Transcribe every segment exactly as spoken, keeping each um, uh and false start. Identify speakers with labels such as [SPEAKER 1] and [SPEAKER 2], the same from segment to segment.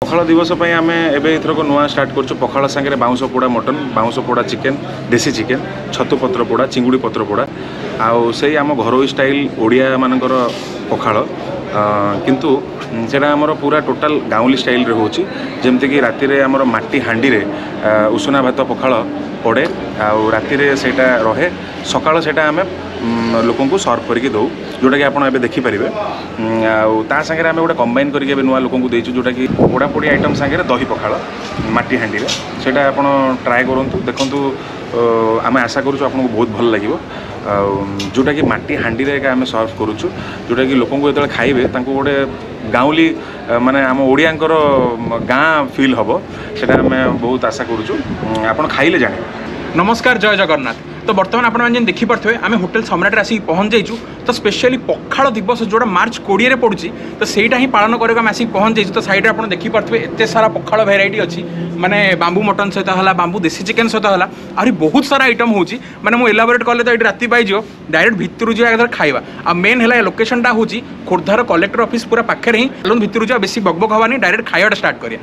[SPEAKER 1] पखाल दिवस आम एथरक नुआ स्टार्ट कर पखाल सांगे बाउंस पोड़ा मटन बाउंस पोड़ा चिकेन देसी चिकेन छतु पत्र पोड़ा चिंगुड़ी पत्र पोड़ा आउ से आम घरोई स्टाइल ओडिया मानकर पखाल किंतु सेटा आमर पूरा टोटाल गाँवली स्टाइल रे होची जेमती कि राति रे आमर माटी हांडी रे उषुना भात पखाल पड़े आउ राति रे सेटा रहे सकाळ सेटा आम लोक सर्व करके दौ जोटा कि आप देखिपारे ता सागे आम गोटे कंबाइन करके नुआ लोक देचु जोटा कि पोड़ा पोड़ी आइटम सागे दही पखाल माटी हांडी रे सेटा आप ट्राए करूँ देखु आम आशा करूँ आपको बहुत भल लगे जोटा कि माटी हांडी रे आम सर्व करूँ जोटा कि लोक जो खाइबे तांको गोटे गाँवली माने आम ओडियांकर गाँ फील हम सेटा आम बहुत आशा करूँ आप खाइले जाने।
[SPEAKER 2] नमस्कार जय जगन्नाथ। तो बर्तमान आपन देखिपे आम होटेल सम्राट आसिक पहुँच जाइचु तो स्पेशली पखाल दिवस जोड़ा मार्च कोड़े पड़ुची तो सहीटा ही पालन करके आम आसिक पहुँच जाइचु। तो साइड आप देखिपे एत सारा पखाल भेराइटी अच्छी माने बांबू मटन सहित है बांबू देसी चिकेन सहित है आहरी बहुत सारा आइटम होची माने मु एलाबोरेट कले तो ये राति पाई डायरेक्ट भितर जा खाइबा आ मेन है लोकेशनटा होची खोर्धार कलेक्टर ऑफिस पूरा पाखे ही भितर जा बेसी बकबक हवानी डायरेक्ट खाइबाटा स्टार्ट करिया।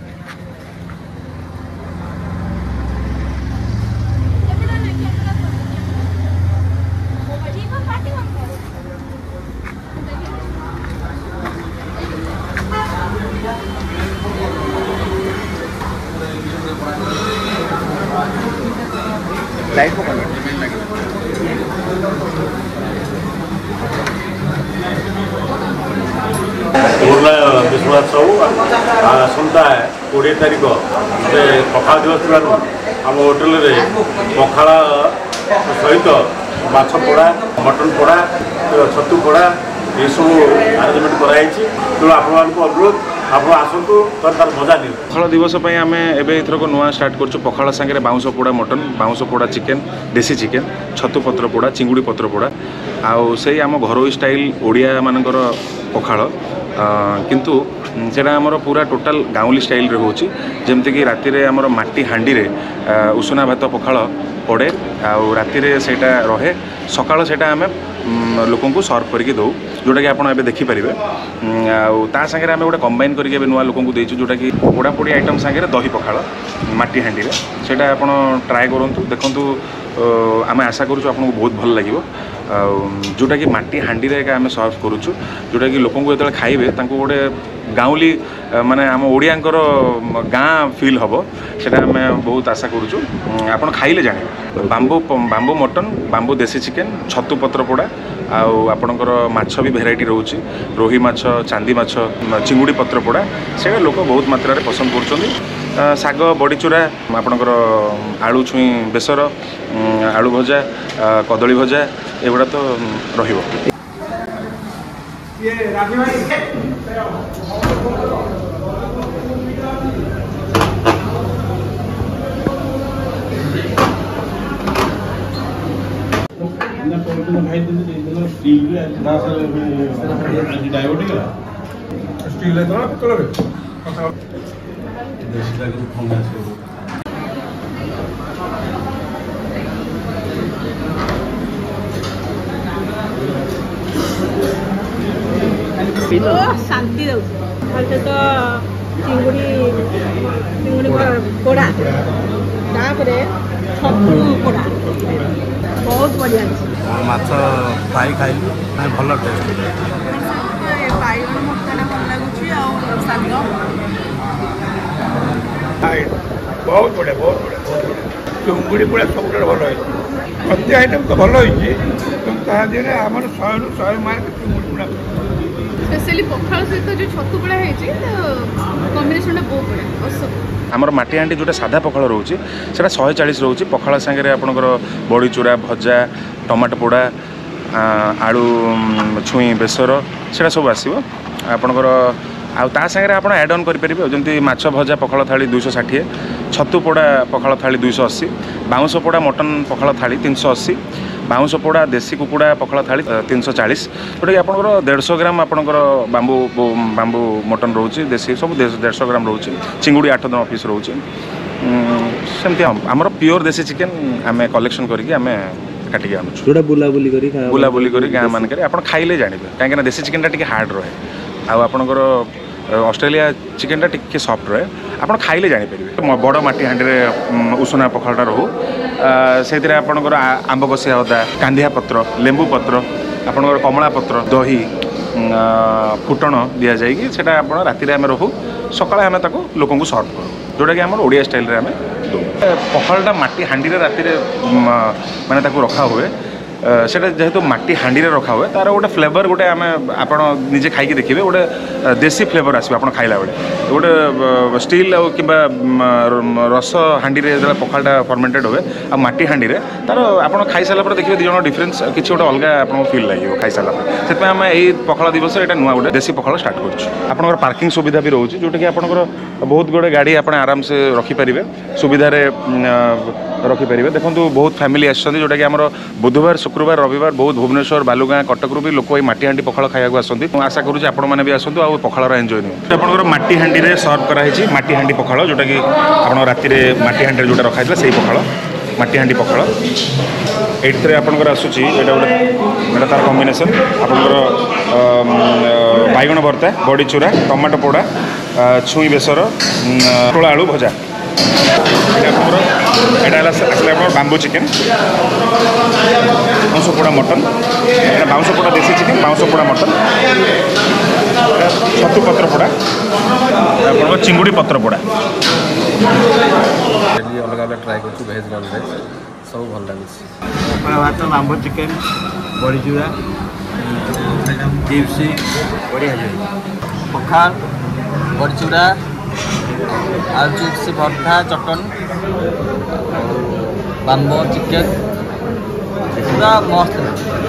[SPEAKER 1] लाइट को विश्वास सब आसंता कोड़े तारीख से पखाल दिवस आम होटेल पखाल सहित माछ पोड़ा मटन पोड़ा छतु पोड़ा ये सब आरेंजमेंट कराई तेणु आप अनुरोध आप आसतु तार मजा नि। पखाल दिवस आम एथरक नुआ स्टार्ट कर पखाल सांगे बाउंस पोड़ा मटन बाउंस पोड़ा चिकेन देसी चिकेन छतु पत्र पोड़ा चिंगुड़ी पत्र पोड़ा आउ से आम घरोई स्टाइल ओडिया मानकर पखाल किंतु सेटा आमर पूरा टोटाल गाँवली स्टाइल रे होची जेमती कि राति रे आमर माटी हांडी रे उषुना भात पखाल पड़े आउ राति रे सेटा रहे सकाळ सेटा आम लोक सर्व करके दौ जोटा कि आप देखिपारे ता सागे आम गोटे कंबाइन करके नुआ लोक देचु जोटा कि पोड़ा पोड़ी आइटम सागे दही पखाल माटी हांडी रे सेटा आप ट्राए करूँ देखु आम आशा करूँ आपको बहुत भल लगे जोटा कि माटी हांडी रे आम सर्व करूँ जोटा कि लोक जो खाइबे तांको गोटे गाँवली माने आम ओडियांकर गाँ फील हम सेटा आम बहुत आशा करूँ आप खाइले जाने। बांबू बांबू मटन बांबू देसी चिकेन छतु पत्र पोड़ा आउ आपणकर माछ भी भेराइटी रोचे रोही माछ चांदी माछ चिंगुड़ी पत्र पोड़ा से लोक बहुत मात्रा रे पसंद कर साग बड़ीचूरा आपणकर आलू छुई बेसर आलू भजा कदली भजा एगुड़ा तो रहिबो।
[SPEAKER 3] शांति दे तो चिंगुड़ी चिंगुड़ी पोड़ा तापरे छतु पोड़ा बहुत बढ़िया
[SPEAKER 4] माछ फ्राई खाई भल टेस्ट
[SPEAKER 3] बैगन मटन भल लगुच
[SPEAKER 5] बहुत बढ़िया बहुत बढ़िया बहुत बढ़िया चिंगुड़ी पोड़ा सब भल प्रति आइटम तो भल होती आम शहे रु शहे मार्क चिंगुड़ी पोड़ा
[SPEAKER 3] स्पेशली पखाल सहित जो छतु पोड़ा है कॉम्बिनेशन बहुत बढ़िया।
[SPEAKER 1] आमर माटी हांडी जोटा साधा पखाल रोचे सेटा शहे चालीस रोचे पखाल सांगे आपणकर बड़ी चूड़ा भजा टमाटो पोड़ा आलू छुई बेसर सेटा सब आसो आपणकर आउ ता सागे आप एड ऑन करेंगे जमी माछ भजा पखाल थाली दुईश षाठी छतु पोड़ा पखाल थाली दुईश अशी बाउंस पोड़ा मटन पखाल थाली तीन सौ अशी बाउंस पोड़ा देसी कुकुड़ा पखाल थाली तीन सौ चालीस जोटा कि आपंकर देढ़श ग्राम आपंकर बांबू बांबू मटन रोचे देसी सब देढ़श ग्राम रोचे चिंगुड़ी आठ दस पिस रोचे सेमती आमर प्योर देसी चिकेन आम कलेक्शन करके आम काटिक आनुँ
[SPEAKER 4] बुलाबुली
[SPEAKER 1] बुलाबुली गाँ मानक आप खाइले जानवे कहीं देसी चिकेन टी हार्ड रहे आपणकर
[SPEAKER 6] ऑस्ट्रेलिया चिकेनटा टिके सॉफ्ट रहे आप खाइले जापर बड़ मटी हाँडी उषुना पखालटा रोहू से आपंकर आंब कषिया अदा कांदिया पत्र लेंबू पत्र आपंकर कमला पत्र दही फुटण दि जाएगी से राति आम रोहू सकाଳେ आम लोक सर्व करूँ जोटा कि आम ओडिया स्टाइल आम दो पखालटा मटी हाँडी राति माने रखा हुए सेटा जेहेतु मटी हाँडी रखा हुए तार गोटे फ्लेवर गोटे आम आप निजे खाई देखिए गोटे देसी फ्लेवर आस खाइला बेले गोटे स्टील कि रस हाँडी जो पखालटा फर्मेंटेड हुए आ मटी हाँडी तार आप खाई सारा देखिए दिज डिफरेन्स किसी गोटे अलग आपको फिल लगे खाई सारा से आम यही पखाल दिवस यहाँ नुआ गोटे देसी पखाल स्टार्ट कर पार्किंग सुविधा भी रोचे जोटा कि आपंकर बहुत गुड़े गाड़ी आप आराम से रखिपारे सुविधा रखिपारे देखो बहुत फैमिली आसछन्ति जोटा कि आमर बुधवार शुक्रवार रविवार बहुत भुवनेश्वर बालुगाँ कटकरू भी लोक मटी हाँडी पखाल खाया आसती आशा करूँ आपण मैंने भी आसतु आ पखाल एंजॉय नहीं आपंकर मटी हाँडी में सर्व कराई मटी हाँडी पखाल जोटा कि आप राति मटी हाँडी जोटा रखा से पखाल मटी हाँडी पखाल एट आपंकर आसूची एटा गोटे तार कम्बिनेसन आपंकर बैगण भर्ता बड़ी चूरा टमाटो पोड़ा छुई बेसर टोला आलू भजा यहाँ आसले बांबू चिकेन बाउंस पोड़ा मटन यहाँ बाउंस पोड़ा देसी चिकेन बाउंस पोड़ा मटन छतु पत्र पोड़ा आप चिंगुड़ी पत्र पोड़ा
[SPEAKER 7] अलग अलग ट्राए कर भेज नन भेज सब भल लगे
[SPEAKER 4] भात बांबू चिकेन बड़ी चूरा चिप्स बढ़िया
[SPEAKER 7] पखाल बड़ी चूरा आलू चिप्स भर्ता चटन बांबो चिकेन पूरा मस्त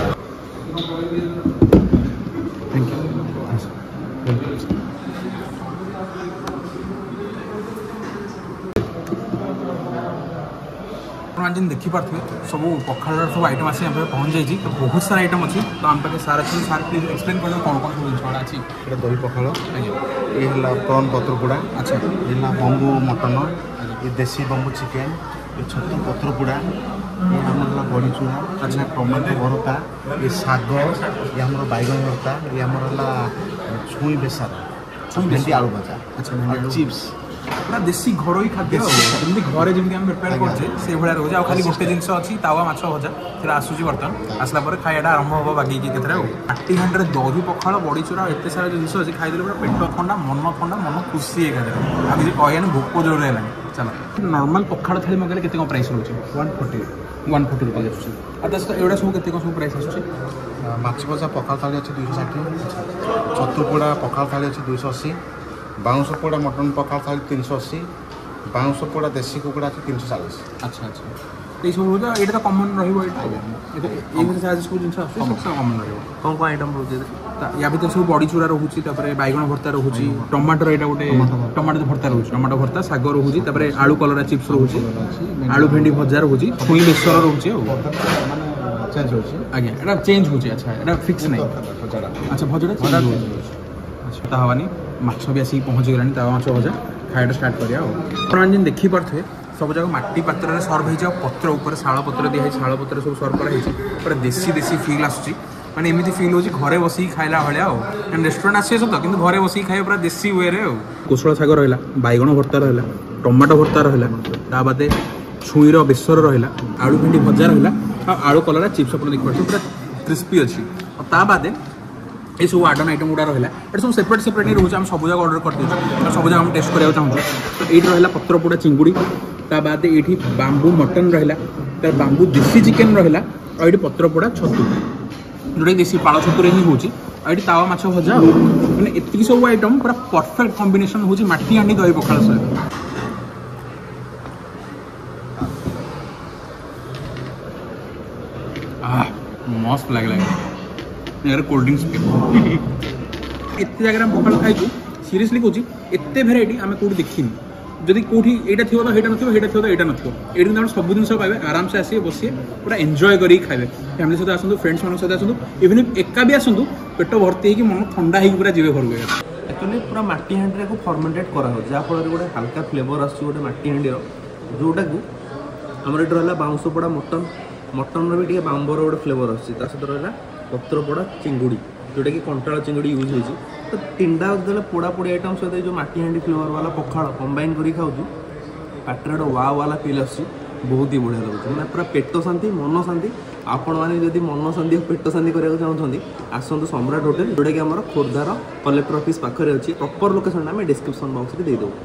[SPEAKER 2] जिन देखिपे सब पखाल सब आइटम आसी पहुँच जाइए तो बहुत सारा आइटम अच्छी तो आम पाखे सार अच्छी सार प्लीज एक्सप्लेन कर कौन कौन सब जिन अच्छी
[SPEAKER 4] दही पखाल ये प्रॉन पत्र पोड़ा
[SPEAKER 2] अच्छा
[SPEAKER 4] ये बंबू मटन ये देसी बंबू चिकेन ये छतु पत्र पोड़ा ये हमारा बड़ी चूड़ा अच्छा टमाटो भरता ये साग ये हमारा बैगन भरता ये हमारा छुई बेसार भेंडी आलू भजा अच्छा चिप्स पूरा देसी घर खाद्य जमी घरे जमी आम प्रिपेयर करछे से भाया रोज आ खाली गोटे जिनस अच्छी तावा माछ भजा फिर आसूची बर्तमान आसला पर खाइटा आरंभ हम बाकी के मटी हाँडी दही पखाल बड़ी चूरा एत सारा जिन अच्छी खाईदे पूरा पेट ठंडा मन ठंडा मन खुशी एक आ किसी कहना भोक जोर है चलो नॉर्मल पखाल थाली मगले केते कौन प्राइस रोचे वन फोर्टी वन फोर्टी रुपये आसूँ एवढा सब केते कौन सब प्राइस आसूँ माछ भजा पखाल थाली अच्छे दुईश षाठी छतु पोड़ा पखाल थाली अच्छे दुईश अशी बाउंस पोड़ा मटन पखाल थाली तीन सौ अशी बाउंस पोड़ा देसी कुकुड़ा अच्छे तीन सौ चालीस
[SPEAKER 2] अच्छा अच्छा ये सब तो ये तो कमन रही सब जिन कमन रही
[SPEAKER 7] कौन कौन आइटम रोचे
[SPEAKER 2] या भर सब बड़ी चूरा रोचे बैगण भर्ता रोचे टमाटर यहाँ गोटे टमाटो भर्ता रोचे टमाटो भर्ता साग रोचे आलू कलरा चिप्स रोचे आलू भेंडी भजा रोचे छुई बेसर रोचे
[SPEAKER 4] चेंज हो
[SPEAKER 2] आज्ञा यहाँ चेंज हो अच्छा यहाँ फिक्स नहीं अच्छा भजा अच्छा हवानी माछ भी आसिक पहुँची गलानी तावा माछ भजा खाइटा स्टार्ट करिया आप जिन देखिपे सब जगह मटी पात्र में सर्व हो पत्र उपर शाल पत्र दिखाई शाल पत्र सब सर्व कराई पूरा देसी देसी फिल आसूँ मैंने एमती फिल हो घरे बस खाइला भाया रेस्टोरेंट आसी सत कि घरे बस खाए पूरा देसी वे कोशल शाग रहा बैगण भर्ता रहा टमाटो भर्ता रहा बादे छुईर बेसर रहा आलू भेंडी भजा रहा आलू कलरा चिप्स आप देखिए पूरा क्रिस्पी अच्छी ता बादे ये सब आडन आइटम गुड़ा रहा ये सब सेपरेट सेपरेट रोचे आम सब जगह ऑर्डर कर सब जगह टेस्ट कराया चाहूँ तो ये रहा पत्र पोड़ा चिंगुड़ी ता बाद ये बांबू मटन रहा तार बांबू देसी चिकेन रहा और ये पत्र पोड़ा छतु जोटा देसी पाल छतुरे ही होची और ये तावा माछ भजा मैंने एति सब आइटम पूरा परफेक्ट कॉम्बिनेशन होची मटी हाँडी दही पखाल सहित मस्त लगे यार कोल्ड ड्रिंक्स एत जगह पखाल खाई सीरीयसली कहूँ एत भेराइटी आम कौटी देखनी जदि कौटी यहाँ थी तो यहाँ ना यहाँ थी तो यहाँ ना ये आप सब जिन पाए आराम से आसिए बसिए पूरा एंजॉय कर खाए फैमिली सहित आसतु फ्रेंड्स मान सहित आसतु इवन एका भी आसतु पेट भर्ती हो मन ठंडा हो पूरा जीवे घर
[SPEAKER 7] एक्चुअली पूरा मटी हाँडी को फर्मेंटेड करा जहाँफल गोटे हल्का फ्लेवर आस गोटे मटी हाँडी जोटा को आमर ये रहा बाउंस पोड़ा मटन मटन भी टे बांबर गोटे फ्लेवर आसता सहित रहा पत्र पोड़ा चिंगुड़ी जोटा कि कंटाल चिंगुड़ी यूज होती तो तीनटा जो पोड़ापोड़ी आइटम सहित जो माटी हांडी फ्लेवर वाला पखाड़ कंबाइन कर खाऊँ पाटर गोटे वा वाला फिल आस बहुत ही बढ़िया लगुच मैंने पूरा पेट शांति मन शांति आपण मैंने जब मन शांति पेट शांति करने चाहते आसतु सम्राट होटेल जोटा कि आम खोर्धार कलेक्टर ऑफिस पाखे अच्छी प्रॉपर लोकेशन आम डिस्क्रिप्शन बॉक्स में देदेव।